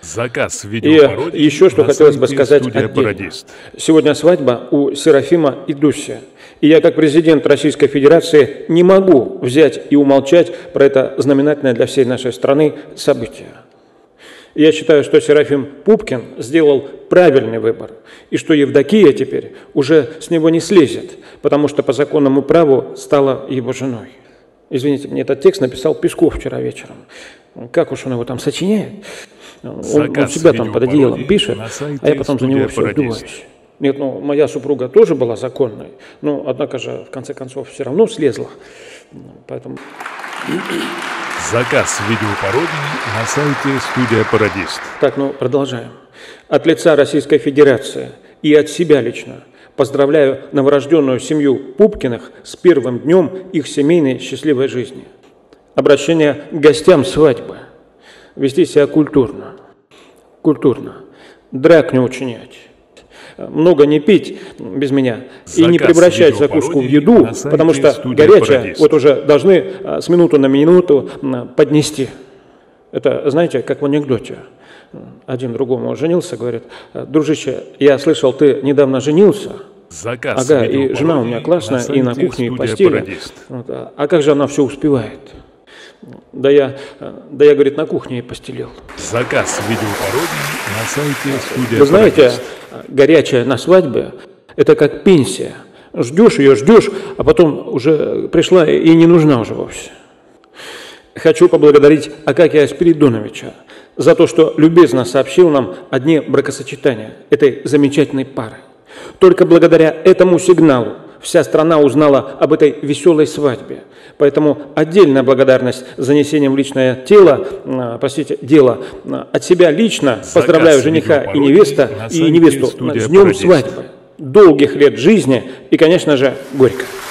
Заказ И видеопародий еще что на хотелось бы сайте сказать «Студия отдельно. Пародист». Сегодня свадьба у Серафима и Дуси. И я, как президент Российской Федерации, не могу взять и умолчать про это знаменательное для всей нашей страны событие. Я считаю, что Серафим Пупкин сделал правильный выбор, и что Евдокия теперь уже с него не слезет, потому что по законному праву стала его женой. Извините, мне этот текст написал Песков вчера вечером. Как уж он его там сочиняет. Он себя там под одеялом пишет, а я потом за него все отдуваюсь. Нет, ну, моя супруга тоже была законной, но, однако же, в конце концов, все равно слезла. Поэтому... Заказ видеопародий на сайте «Студия Пародист». Так, ну, продолжаем. От лица Российской Федерации и от себя лично поздравляю новорожденную семью Пупкиных с первым днем их семейной счастливой жизни. Обращение к гостям свадьбы. Вести себя культурно. Культурно. Драк не учинять. Много не пить без меня. И не превращать закуску в еду, потому что горячее вот уже должны с минуты на минуту поднести. Это, знаете, как в анекдоте. Один другому женился, говорит: дружище, я слышал, ты недавно женился. Ага, и жена у меня классная, и на кухне, и в постели. Вот, а как же она все успевает? Да я, говорит, на кухне и постелил. Заказ видеопародий на сайте «Студия Вы знаете, Пародист». горячая на свадьбе – это как пенсия. Ждешь ее, а потом уже пришла и не нужна уже вовсе. Хочу поблагодарить Акакия Спиридоновича за то, что любезно сообщил нам о дне бракосочетания этой замечательной пары. Только благодаря этому сигналу вся страна узнала об этой веселой свадьбе. Поэтому отдельная благодарность за занесением в личное дело от себя лично поздравляю жениха и невесту с днем свадьбы, долгих лет жизни и, конечно же, горько.